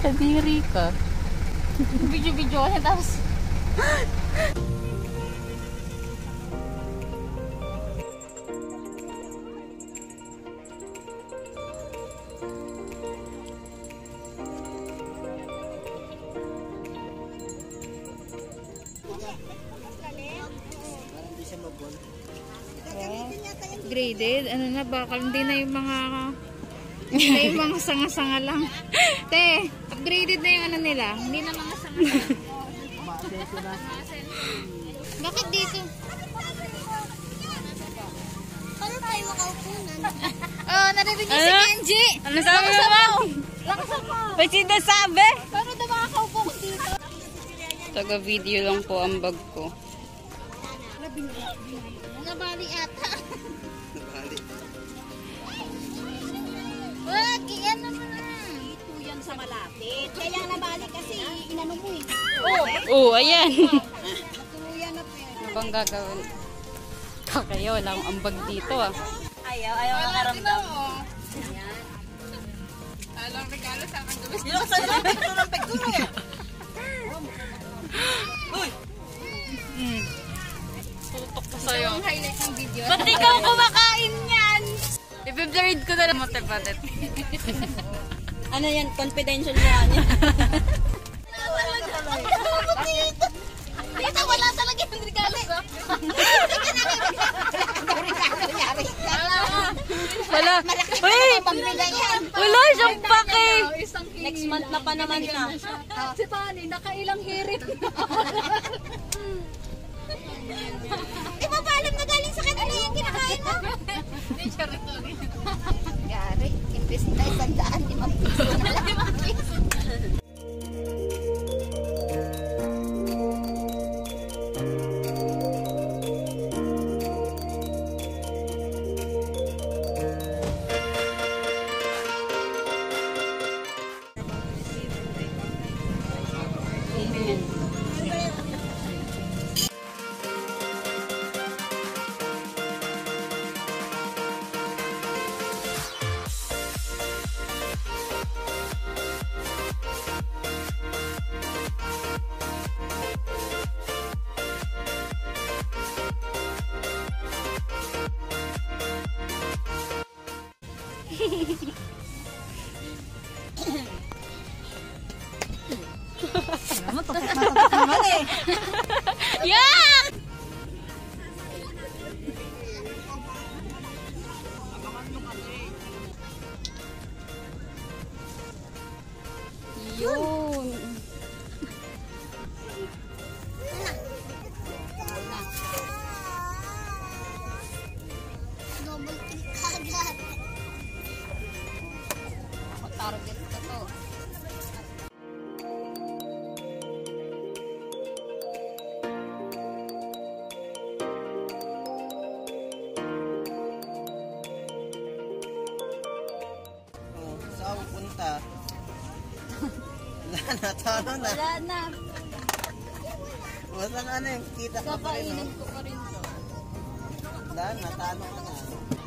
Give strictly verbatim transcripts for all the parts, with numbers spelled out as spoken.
Kadiri ka. Video-video niya tapos. Graded, ano na, bakal hindi na yung mga hindi na yung mga sanga-sanga lang. Te, upgraded na yung ano nila, hindi na mga sanga-sanga. Bakit dito? Paano tayo makaupunan? Oh, narinig niyo si Kenji. Ano sabi mo? Lakas ako. May sinasabi? Paano daw makakaupo ko dito? Taga-video lang po ang bag ko. Nabali ata. Nabali. Wag, iyan naman na. Ito yan sa malapit. Kaya nabali kasi inano mo eh. Oh, oh ayan. Tuluyan na pero. Ano bang gagawin? Kakaya, wala akong ambag dito ah. Ayaw, ayaw nakaramdam. Alam regalo sa akin gabi. Dito sa ng picture ng picture eh. Uy! Hmm. Tutok ko sa'yo. Ang highlight ng video. Ba't ikaw kumakain yan? I-read ko na lang mo, tepatet. Ano yan? Confidential mo yan. Dito wala talaga yung regalo. Wala. Wait! Wala siyang pake. Next month na pa naman na. Si Tani, nakailang hirit. Eh, mapaalam na galing sa kanila yung kinakain mo. Gari, imbes na isang daan, limang piso na lang. Limang piso. Yeah! Yun. Double click agad. Target ko to. Saan punta? Wala na, talo na. Wala na. Wala na ano yung kita ka pa rin. Kakainin ko pa rin to. Wala na, talo ka na.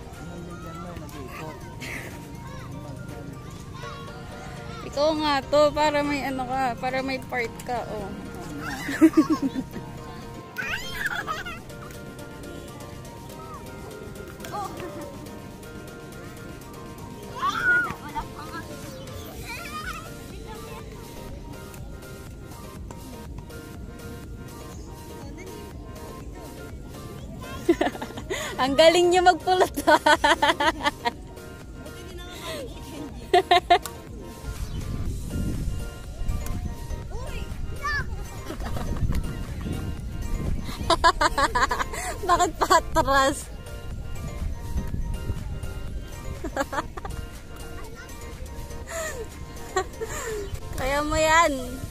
Ikaw nga to, para may ano ka, para may part ka, oh. Ang galing niya magpulot. Bakit patras? Kaya mo yan.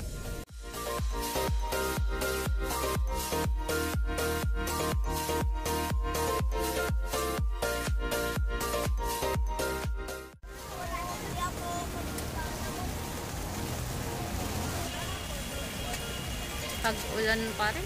Tag-ulan pa rin.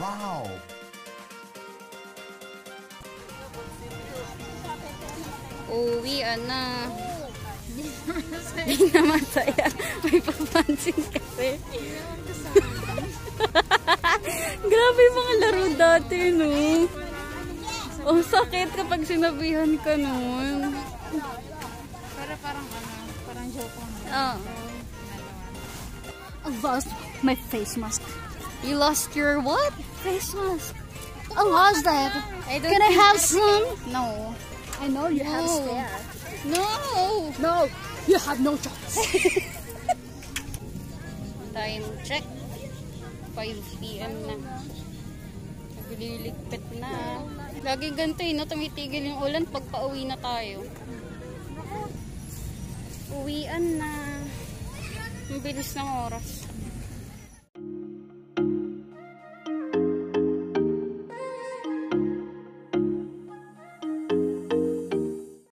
Wow! Uwian na. Hindi na masaya. May papansin kasi. Grabe yung mga laro dati, no? Oh, sakit kapag sinabihan ka nun. Pero parang ano, parang joke lang. Oh. I lost my face mask. You lost your what? Face mask. I lost that. I don't Can I have think- some? No. I know you have No. spare. No! No, you have no choice. Time check. five p m na. Nagliligpit na. Lagi ganito eh, no? Tumitigil yung ulan pag pauwi na tayo. Uwian na. Ang bilis ng oras.